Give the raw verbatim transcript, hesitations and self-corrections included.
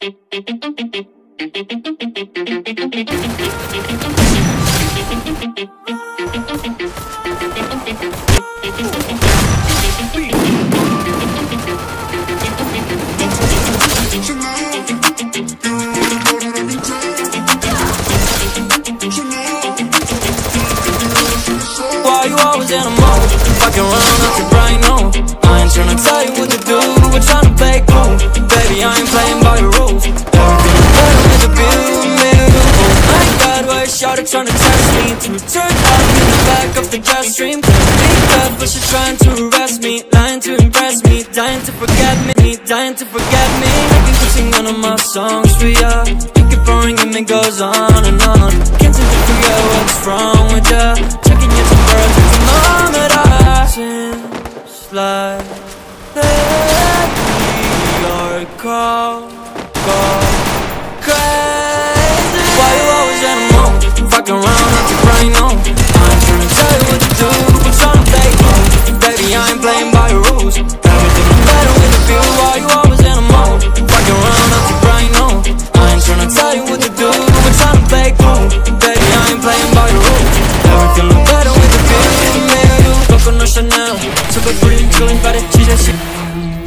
Why you always in a mode? Fucking around out your brain, no. I ain't tryna tell you what to do, we're tryna play cool. Baby, I ain't playing by your rules. Everything better with a beautiful. Oh my God, why is Shawty tryna test me? To turn up in the back of the jet stream. Make up, but she's trying to arrest me. Lying to impress me, dying to forget me. Dying to forget me. I can keep singing one of my songs for ya. You keep boring and it goes on and on. Can't seem to figure out what's wrong with ya. Checking your temperature thermometer. Seems like that we are cold, cold, crazy. Why you always in a mood? Fucking around out your brain, no. I ain't tryna tell you what to do, I'm tryna play cool. Baby, I ain't playing by your rules. Everything is better with a feel. Why you always in a mood? Fucking around out your brain, no. I ain't tryna tell you what to do, I'm tryna play cool. Baby, I ain't playing by your rules. Everything is better with a feel. Coco no Chanel, super pretty, chillin' body, she just shit.